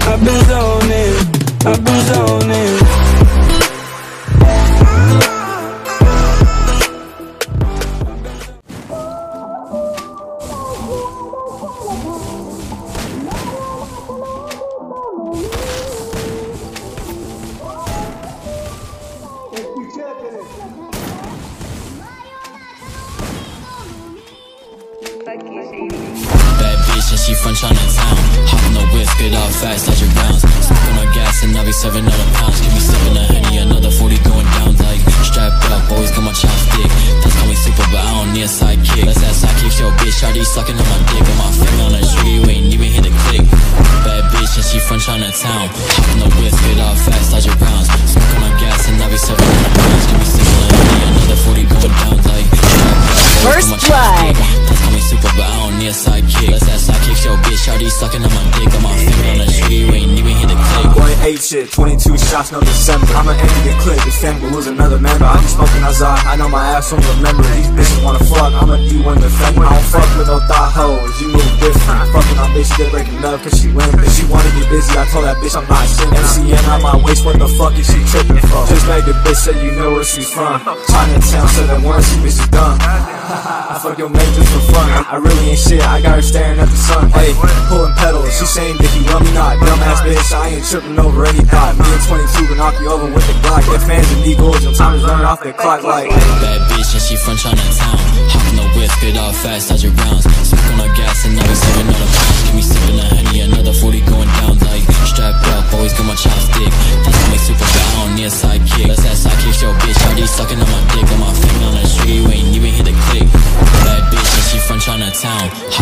I've been zoning, I've been zoning. Bad bitch and she from Chinatown. Hop in the whip, get off fast, dodge your rounds. Smoking on gas and I be serving other pounds. Give me sipping a Henny, another 40 going down. Like, strapped up, always got my chopstick. They call me super, but I don't need a sidekick. Let's have sidekicks, yo bitch, shawty sucking on my dick. Got my finger on the trigger, you ain't even hit the click. Bad bitch and she from Chinatown. Hop in the whip, get off fast, dodge your rounds. Smoking on gas and I be serving other pounds. Give me sipping a Henny, another 40 going down. Like, First blood. They call me super, but I don't need a sidekick. Let's have sidekicks, yo bitch, shawty sucking on my dick. Got my finger on the trigger, you ain't even hit the click. Boy, 8 shit, 22 shots, no December. I'm an enemy click, this family will lose another member. I be smoking outside, I know my ass won't remember. These bitches wanna fuck, I'm a D1 defender. I don't fuck with no thought hoes, you move different. Fucking on bitches, they breaking up cause she win. If she wanna get busy, I told that bitch I'm not sitting. MCN on my waist, what the fuck is she tripping for? Just like the bitch said you know where she's from. Chinatown said that one, she bitch is dumb. I fuck your mate just for fun. I really ain't shit, I got her staring at the sun. Hey, pulling pedals, she saying that he love me not. Dumbass bitch, I ain't tripping over any thought. Me and 22 can knock you over with the Glock. Get fans and eagles, your time is running off the clock like. Bad bitch and she from Chinatown. Hop in the whip, get off fast, dodge your rounds. Smoking on gas and I be serving other pounds. Give me sipping a Henny, another 40 going down. Like, strapped up, always got my chopstick. They call me super, but I don't need a sidekick. Let's have sidekicks, yo bitch, shawty sucking on my dick. Got my finger on the trigger, you ain't even hit the click. Bad bitch and she from Chinatown.